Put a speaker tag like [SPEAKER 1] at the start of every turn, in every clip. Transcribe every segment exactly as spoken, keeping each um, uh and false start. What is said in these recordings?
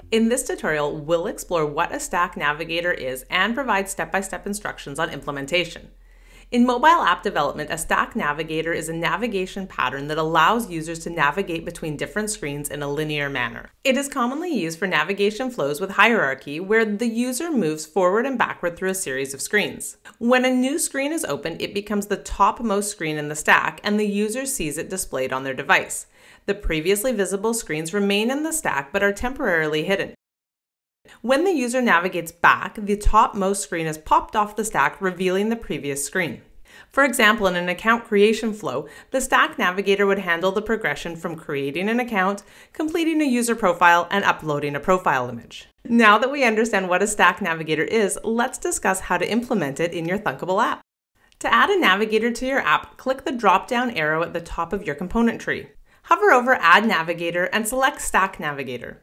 [SPEAKER 1] In this tutorial, we'll explore what a Stack Navigator is and provide step-by-step instructions on implementation. In mobile app development, a Stack Navigator is a navigation pattern that allows users to navigate between different screens in a linear manner. It is commonly used for navigation flows with hierarchy, where the user moves forward and backward through a series of screens. When a new screen is opened, it becomes the topmost screen in the stack, and the user sees it displayed on their device. The previously visible screens remain in the stack but are temporarily hidden. When the user navigates back, the topmost screen is popped off the stack, revealing the previous screen. For example, in an account creation flow, the Stack Navigator would handle the progression from creating an account, completing a user profile, and uploading a profile image. Now that we understand what a Stack Navigator is, let's discuss how to implement it in your Thunkable app. To add a Navigator to your app, click the drop-down arrow at the top of your component tree. Hover over Add Navigator and select Stack Navigator.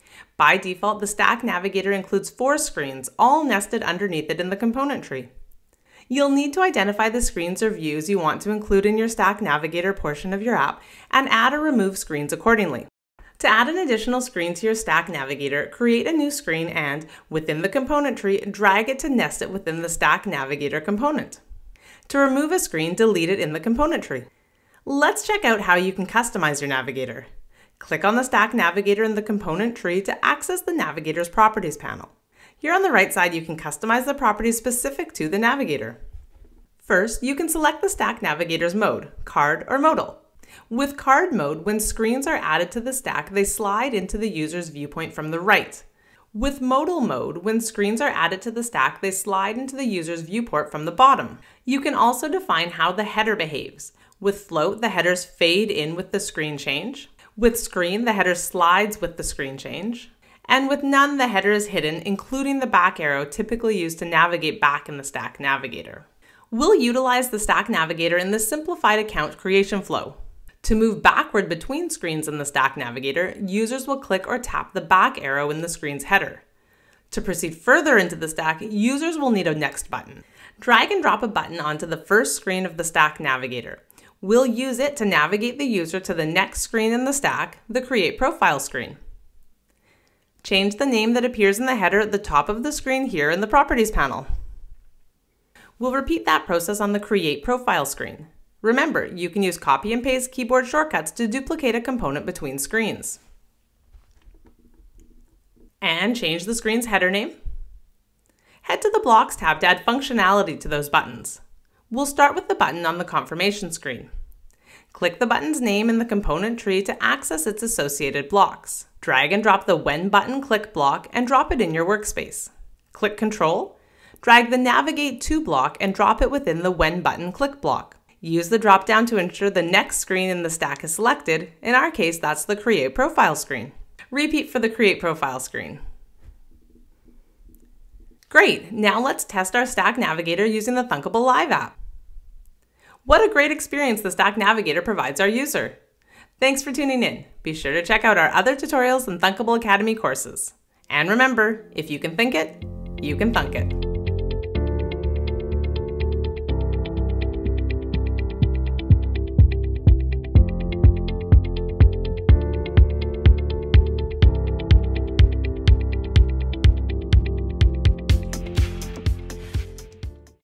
[SPEAKER 1] By default, the Stack Navigator includes four screens, all nested underneath it in the component tree. You'll need to identify the screens or views you want to include in your Stack Navigator portion of your app and add or remove screens accordingly. To add an additional screen to your Stack Navigator, create a new screen and, within the component tree, drag it to nest it within the Stack Navigator component. To remove a screen, delete it in the component tree. Let's check out how you can customize your Navigator. Click on the Stack Navigator in the component tree to access the Navigator's Properties panel. Here on the right side, you can customize the properties specific to the Navigator. First, you can select the Stack Navigator's mode, card or modal. With card mode, when screens are added to the stack, they slide into the user's viewpoint from the right. With modal mode, when screens are added to the stack, they slide into the user's viewport from the bottom. You can also define how the header behaves. With float, the headers fade in with the screen change. With screen, the header slides with the screen change. And with none, the header is hidden, including the back arrow typically used to navigate back in the Stack Navigator. We'll utilize the Stack Navigator in the simplified account creation flow. To move backward between screens in the Stack Navigator, users will click or tap the back arrow in the screen's header. To proceed further into the stack, users will need a Next button. Drag and drop a button onto the first screen of the Stack Navigator. We'll use it to navigate the user to the next screen in the stack, the Create Profile screen. Change the name that appears in the header at the top of the screen here in the Properties panel. We'll repeat that process on the Create Profile screen. Remember, you can use copy and paste keyboard shortcuts to duplicate a component between screens. And change the screen's header name. Head to the Blocks tab to add functionality to those buttons. We'll start with the button on the confirmation screen. Click the button's name in the component tree to access its associated blocks. Drag and drop the When button click block and drop it in your workspace. Click Control, drag the Navigate to block and drop it within the When button click block. Use the drop-down to ensure the next screen in the stack is selected. In our case, that's the Create Profile screen. Repeat for the Create Profile screen. Great, now let's test our Stack Navigator using the Thunkable Live app. What a great experience the Stack Navigator provides our user. Thanks for tuning in. Be sure to check out our other tutorials and Thunkable Academy courses. And remember, if you can think it, you can thunk it.